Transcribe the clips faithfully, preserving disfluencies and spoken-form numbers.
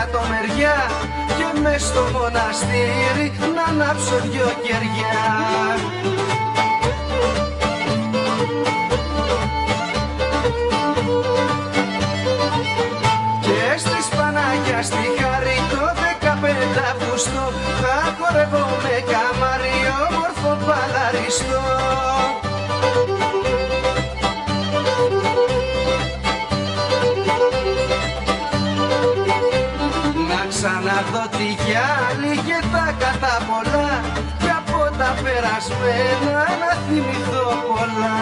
εκατομμυριά και μες στο μοναστήρι να ανάψω δυο κεριά. Και στις Πανάγια στη Χάρη το δεκαπέντε Αυγούστου θα χορεύω με καμάρι όμορφο παλαριστό. Ξαναδώ τη γυάλη και τα κατά πολλά και από τα περασμένα να θυμηθώ πολλά.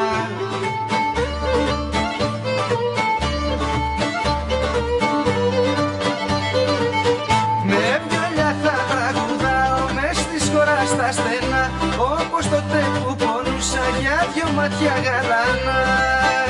Με βιολιά θα τραγουδάω μες της χώρας στα στενά, όπως τότε που πονούσα για δυο μάτια γαλανά.